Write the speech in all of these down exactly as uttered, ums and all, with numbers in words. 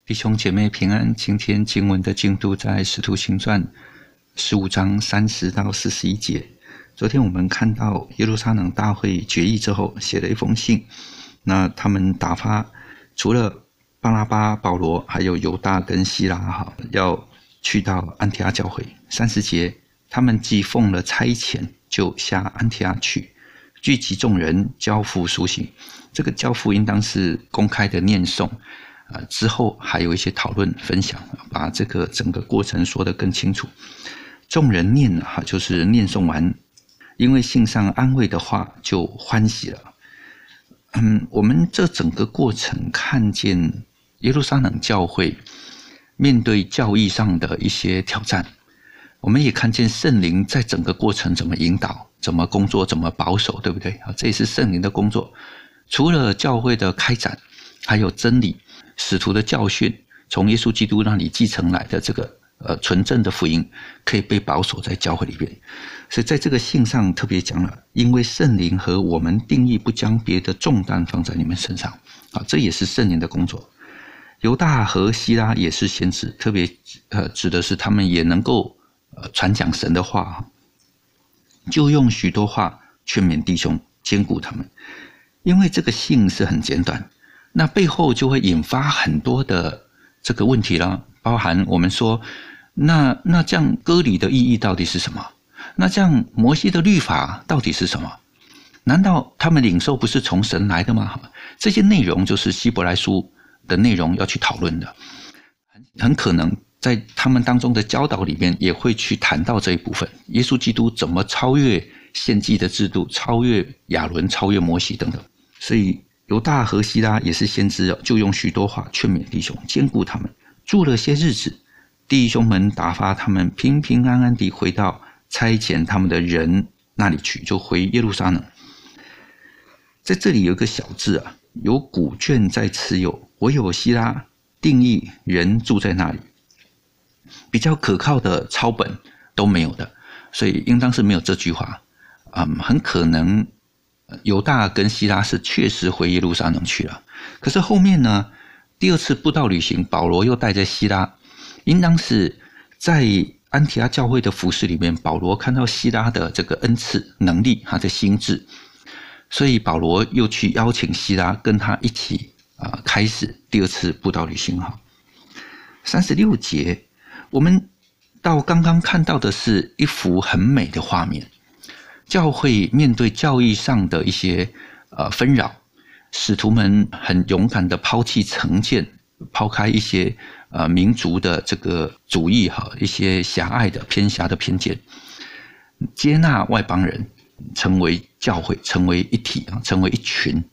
弟兄姐妹平安，今天经文的进度在使徒行传十五章三十到四十一节。昨天我们看到耶路撒冷大会决议之后，写了一封信，那他们打发除了巴拿巴、保罗，还有犹大跟希拉要去到安提阿教会。三十节，他们既奉了差遣，就下安提阿去，聚集众人，交付书信。这个交付应当是公开的念诵。呃，之后还有一些讨论分享，把这个整个过程说得更清楚。众人念哈，就是念诵完，因为信上安慰的话，就欢喜了。嗯，我们这整个过程看见耶路撒冷教会面对教义上的一些挑战，我们也看见圣灵在整个过程怎么引导、怎么工作、怎么保守，对不对？这也是圣灵的工作。除了教会的开展，还有真理。使徒的教训，从耶稣基督那里继承来的这个呃纯正的福音，可以被保守在教会里边。所以在这个信上特别讲了，因为圣灵和我们定义不将别的重担放在你们身上，啊，这也是圣灵的工作。犹大和希拉也是先知，特别呃指的是他们也能够呃传讲神的话，就用许多话劝勉弟兄，兼顾他们。因为这个信是很简短。那背后就会引发很多的这个问题了，包含我们说，那那这样割礼的意义到底是什么？那这样摩西的律法到底是什么？难道他们领受不是从神来的吗？这些内容就是希伯来书的内容要去讨论的，很可能在他们当中的教导里面也会去谈到这一部分。耶稣基督怎么超越献祭的制度，超越亚伦，超越摩西等等，所以。犹大和希拉也是先知，就用许多话劝勉弟兄，兼顾他们。住了些日子，弟兄们打发他们平平安安地回到差遣他们的人那里去，就回耶路撒冷。在这里有一个小字啊，有古卷在持有，唯有希拉定义人住在那里，比较可靠的抄本都没有的，所以应当是没有这句话。嗯，很可能。犹大跟希拉是确实回耶路撒冷去了，可是后面呢，第二次布道旅行，保罗又带着希拉，应当是在安提阿教会的服事里面，保罗看到希拉的这个恩赐能力，他的心智，所以保罗又去邀请希拉跟他一起啊、呃、开始第二次布道旅行哈。三十六节，我们到刚刚看到的是一幅很美的画面。教会面对教义上的一些呃纷扰，使徒们很勇敢的抛弃成见，抛开一些呃民族的这个主义哈，一些狭隘的偏狭的偏见，接纳外邦人，成为教会，成为一体啊，成为一群。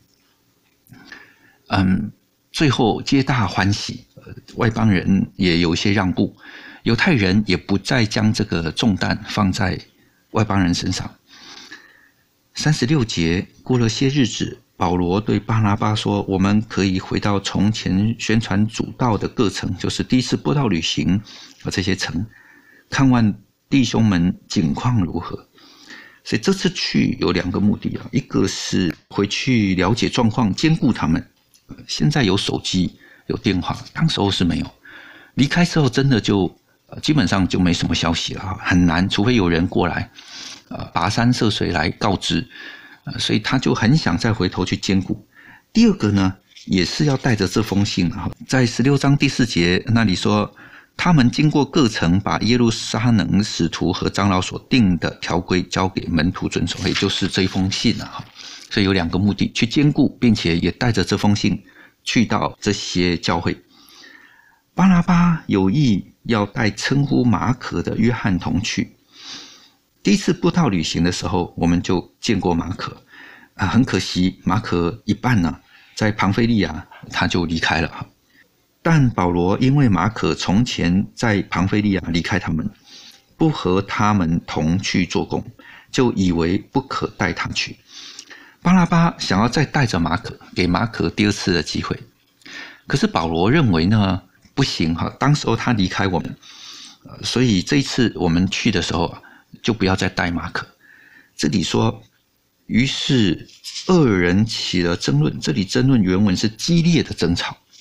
嗯，最后皆大欢喜，外邦人也有一些让步，犹太人也不再将这个重担放在外邦人身上。三十六节，过了些日子，保罗对巴拿巴说，我们可以回到从前宣传主道的各城，就是第一次布道旅行和这些城，看望弟兄们景况如何。所以这次去有两个目的啊，一个是回去了解状况，兼顾他们。现在有手机有电话，当时候是没有。离开之后真的就基本上就没什么消息了，很难，除非有人过来呃，跋山涉水来告知，呃，所以他就很想再回头去兼顾。第二个呢，也是要带着这封信啊，在十六章第四节那里说，他们经过各城，把耶路撒冷使徒和长老所定的条规交给门徒遵守，也就是这一封信啊。所以有两个目的，去兼顾，并且也带着这封信去到这些教会。巴拿巴有意要带称呼马可的约翰同去。第一次布道旅行的时候，我们就见过马可，啊，很可惜，马可一半呢，在庞菲利亚他就离开了。但保罗因为马可从前在庞菲利亚离开他们，不和他们同去做工，就以为不可带他去。巴拿巴想要再带着马可，给马可第二次的机会，可是保罗认为呢，不行哈，当时候他离开我们，所以这一次我们去的时候啊，就不要再带马可。这里说，于是二人起了争论，这里争论原文是激烈的争吵，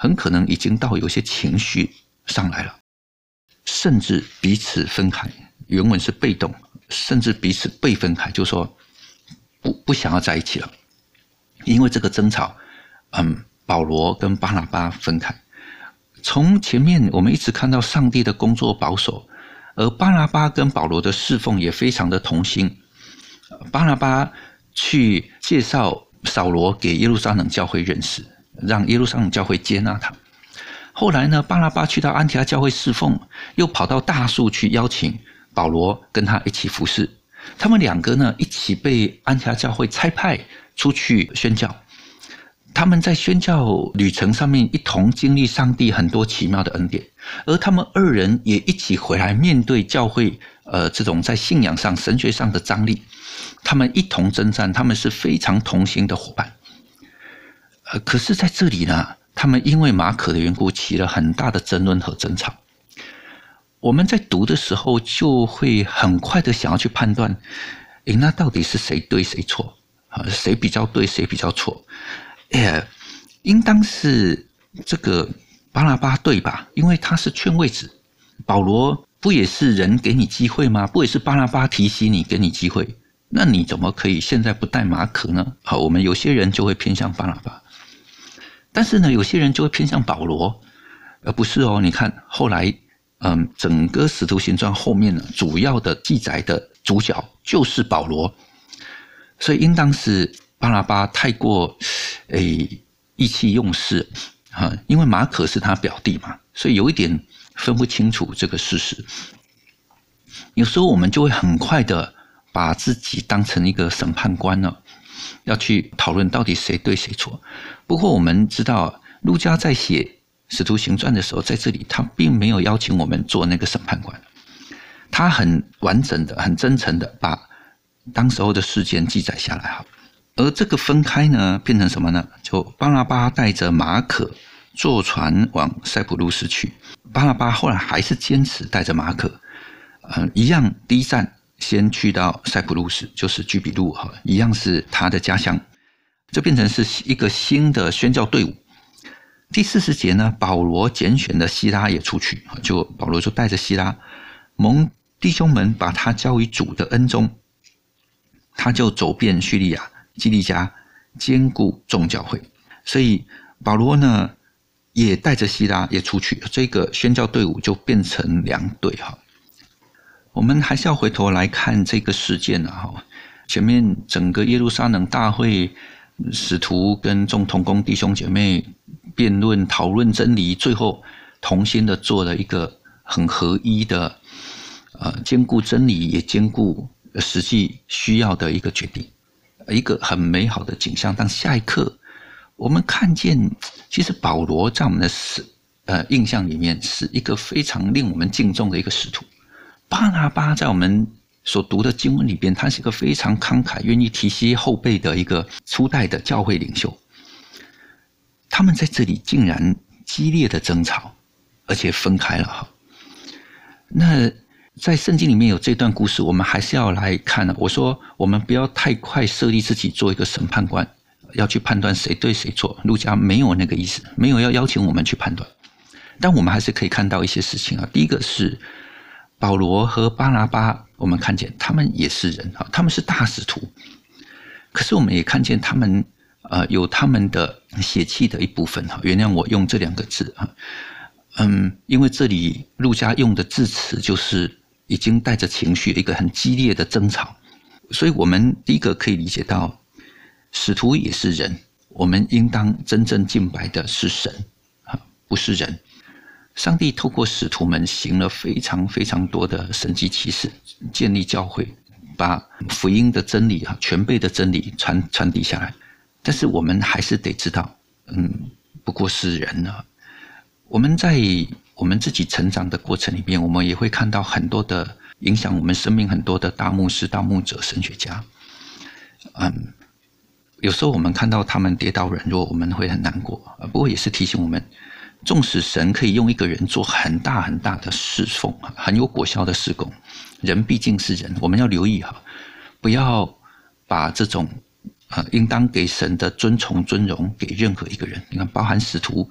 很可能已经到有些情绪上来了，甚至彼此分开。原文是被动，甚至彼此被分开，就是说不不想要在一起了。因为这个争吵，嗯，保罗跟巴拿巴分开。从前面我们一直看到上帝的工作保守，而巴拿巴跟保罗的侍奉也非常的同心。巴拿巴去介绍扫罗给耶路撒冷教会认识，让耶路撒冷教会接纳他。后来呢，巴拿巴去到安提阿教会侍奉，又跑到大树去邀请保罗跟他一起服侍。他们两个呢，一起被安提阿教会差派出去宣教。他们在宣教旅程上面一同经历上帝很多奇妙的恩典，而他们二人也一起回来面对教会呃这种在信仰上神学上的张力，他们一同征战，他们是非常同心的伙伴。呃，可是在这里呢，他们因为马可的缘故起了很大的争论和争吵。我们在读的时候就会很快的想要去判断，诶，那到底是谁对谁错啊？谁比较对，谁比较错？哎，应当是这个巴拿巴对吧？因为他是劝慰子，保罗不也是人给你机会吗？不也是巴拿巴提醒你给你机会？那你怎么可以现在不带马可呢？好，我们有些人就会偏向巴拿巴，但是呢，有些人就会偏向保罗，而不是哦。你看后来，嗯，整个使徒行传后面呢，主要的记载的主角就是保罗，所以应当是巴拿巴太过，诶，意气用事啊，因为马可是他表弟嘛，所以有一点分不清楚这个事实。有时候我们就会很快的把自己当成一个审判官了，要去讨论到底谁对谁错。不过我们知道，路加在写使徒行传的时候，在这里他并没有邀请我们做那个审判官，他很完整的、很真诚的把当时候的事件记载下来哈。而这个分开呢，变成什么呢？就巴拿巴带着马可坐船往塞浦路斯去，巴拿巴后来还是坚持带着马可，呃，一样第一站先去到塞浦路斯，就是居比路哈，一样是他的家乡。这变成是一个新的宣教队伍。第四十节呢，保罗拣选的希拉也出去，就保罗就带着希拉，蒙弟兄们把他交于主的恩中，他就走遍叙利亚、基利家，兼顾众教会。所以保罗呢也带着希拉也出去，这个宣教队伍就变成两队哈。我们还是要回头来看这个事件啊，前面整个耶路撒冷大会，使徒跟众同工弟兄姐妹辩论讨论真理，最后同心的做了一个很合一的，呃，兼顾真理也兼顾实际需要的一个决定，一个很美好的景象。但下一刻，我们看见，其实保罗在我们的呃印象里面是一个非常令我们敬重的一个使徒。巴拿巴在我们所读的经文里边，他是一个非常慷慨、愿意提携后辈的一个初代的教会领袖。他们在这里竟然激烈的争吵，而且分开了哈。那在圣经里面有这段故事，我们还是要来看呢。我说我们不要太快设立自己做一个审判官，要去判断谁对谁错。路加没有那个意思，没有要邀请我们去判断，但我们还是可以看到一些事情啊。第一个是保罗和巴拿巴，我们看见他们也是人啊，他们是大使徒，可是我们也看见他们呃有他们的血气的一部分哈。原谅我用这两个字啊，嗯，因为这里路加用的字词就是已经带着情绪，一个很激烈的争吵，所以我们第一个可以理解到，使徒也是人，我们应当真正敬拜的是神啊，不是人。上帝透过使徒们行了非常非常多的神迹奇事，建立教会，把福音的真理啊，全备的真理传传递下来。但是我们还是得知道，嗯，不过是人啊。我们在我们自己成长的过程里面，我们也会看到很多的影响我们生命很多的大牧师、大牧者、神学家。嗯，有时候我们看到他们跌倒软弱，我们会很难过。不过也是提醒我们，纵使神可以用一个人做很大很大的侍奉，很有果效的事工，人毕竟是人，我们要留意哈，不要把这种呃应当给神的尊崇尊荣给任何一个人。你看，包含使徒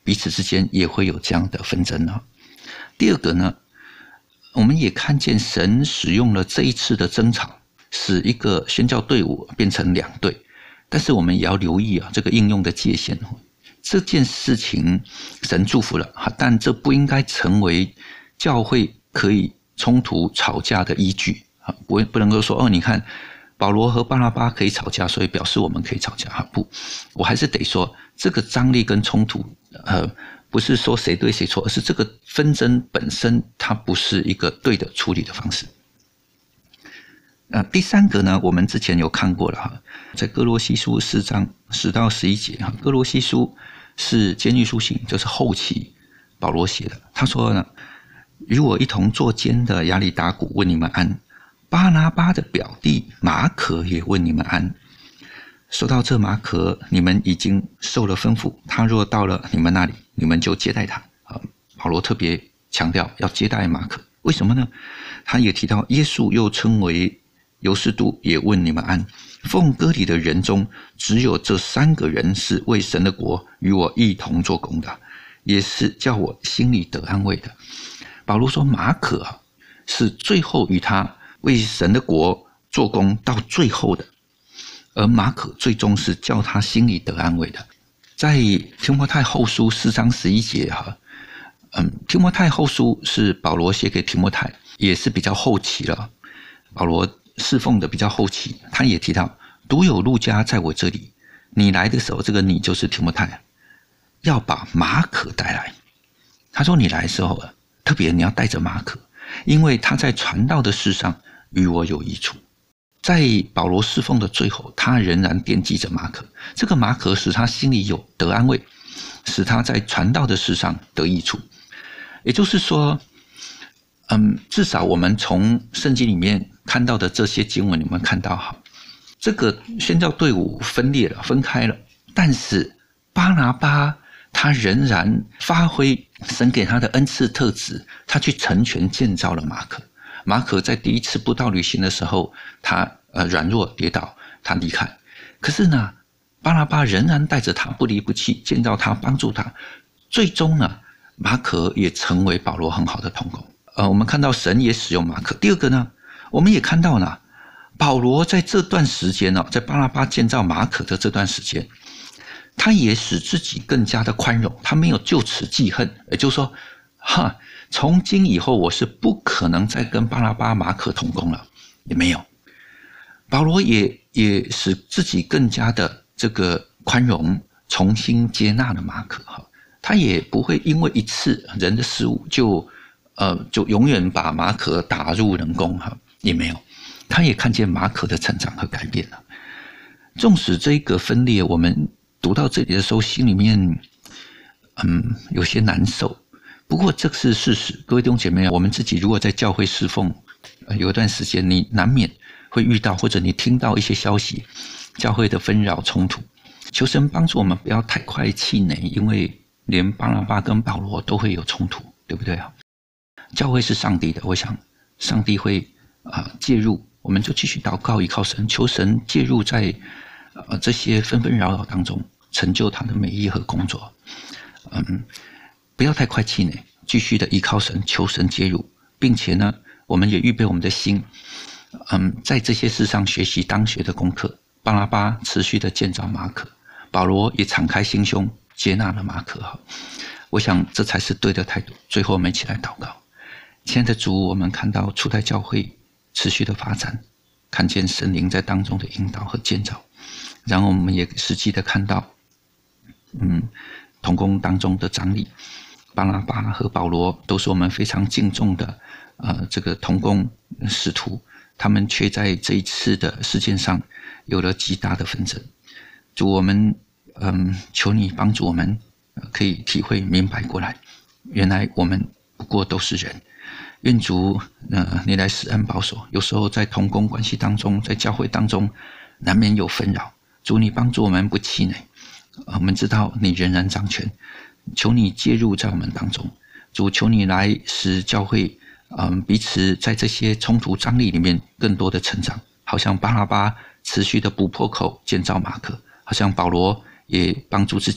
彼此之间也会有这样的纷争啊。第二个呢，我们也看见神使用了这一次的争吵，使一个宣教队伍变成两队，但是我们也要留意啊，这个应用的界限。这件事情神祝福了，但这不应该成为教会可以冲突吵架的依据，不不能够说哦，你看保罗和巴拿巴可以吵架，所以表示我们可以吵架。不，我还是得说，这个张力跟冲突，呃，不是说谁对谁错，而是这个纷争本身它不是一个对的处理的方式。呃，第三个呢，我们之前有看过了哈，在哥罗西书四章十到十一节哈，哥罗西书是监狱书信，就是后期保罗写的。他说呢，与我一同坐监的亚里达古问你们安，巴拿巴的表弟马可也问你们安。说到这马可，你们已经受了吩咐，他若到了你们那里，你们就接待他。啊，保罗特别强调要接待马可，为什么呢？他也提到耶稣又称为犹士都也问你们安。奉割礼的人中，只有这三个人是为神的国与我一同做工的，也是叫我心里得安慰的。保罗说马可啊，是最后与他为神的国做工到最后的，而马可最终是叫他心里得安慰的。在提摩太后书四章十一节哈，嗯，提摩太后书是保罗写给提摩太，也是比较后期了。保罗侍奉的比较后期，他也提到，独有路加在我这里，你来的时候，这个你就是提摩太，要把马可带来。他说你来的时候，特别你要带着马可，因为他在传道的事上与我有益处。在保罗侍奉的最后，他仍然惦记着马可，这个马可使他心里有得安慰，使他在传道的事上得益处。也就是说，嗯，至少我们从圣经里面看到的这些经文，你们看到哈，这个宣教队伍分裂了，分开了，但是巴拿巴他仍然发挥神给他的恩赐特质，他去成全建造了马可。马可在第一次布道旅行的时候，他呃软弱跌倒，他离开。可是呢，巴拿巴仍然带着他不离不弃，建造他，帮助他。最终呢，马可也成为保罗很好的同工。呃，我们看到神也使用马可。第二个呢，我们也看到呢，保罗在这段时间呢，在巴拿巴建造马可的这段时间，他也使自己更加的宽容，他没有就此记恨，也就是说，哈，从今以后我是不可能再跟巴拿巴、马可同工了，也没有。保罗也也使自己更加的这个宽容，重新接纳了马可哈，他也不会因为一次人的失误就呃就永远把马可打入冷宫哈，也没有。他也看见马可的成长和改变了。纵使这个分裂，我们读到这里的时候，心里面嗯有些难受。不过这是事实，各位弟兄姐妹，我们自己如果在教会侍奉，呃、有一段时间，你难免会遇到，或者你听到一些消息，教会的纷扰冲突。求神帮助我们不要太快气馁，因为连巴拿巴跟保罗都会有冲突，对不对啊？教会是上帝的，我想上帝会啊、呃、介入，我们就继续祷告，依靠神，求神介入在呃这些纷纷扰扰当中，成就他的美意和工作。嗯。不要太快气馁，继续的依靠神，求神介入，并且呢，我们也预备我们的心，嗯，在这些事上学习当学的功课。巴拿巴持续的建造马可，保罗也敞开心胸接纳了马可哈。我想这才是对的态度。最后我们一起来祷告。亲爱的主，我们看到初代教会持续的发展，看见神灵在当中的引导和建造，然后我们也实际的看到，嗯，同工当中的张力。巴拿巴和保罗都是我们非常敬重的呃，这个同工使徒，他们却在这一次的事件上有了极大的纷争。主，我们嗯，求你帮助我们、呃、可以体会明白过来，原来我们不过都是人。愿主呃，你来施恩保守，有时候在同工关系当中，在教会当中难免有纷扰。主，你帮助我们不气馁，我们知道你仍然掌权，求你介入在我们当中。主，求你来使教会嗯，彼此在这些冲突张力里面更多的成长，好像巴拿巴持续的补破口建造马可，好像保罗也帮助自己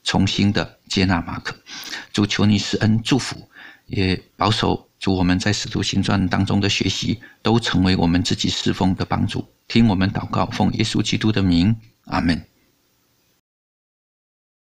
重新的接纳马可。主，求你施恩祝福，也保守主我们在使徒行传当中的学习都成为我们自己侍奉的帮助。听我们祷告，奉耶稣基督的名，阿们。